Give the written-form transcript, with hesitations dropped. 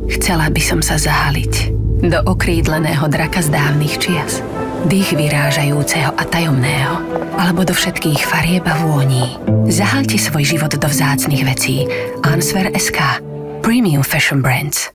Chcela by som sa zahaliť do okrídleného draka z dávnych čias, dých vyrážajúceho a tajomného, alebo do všetkých farieb a vôní. Zahalte svoj život do vzácnych vecí. Answer.sk. Premium Fashion Brands.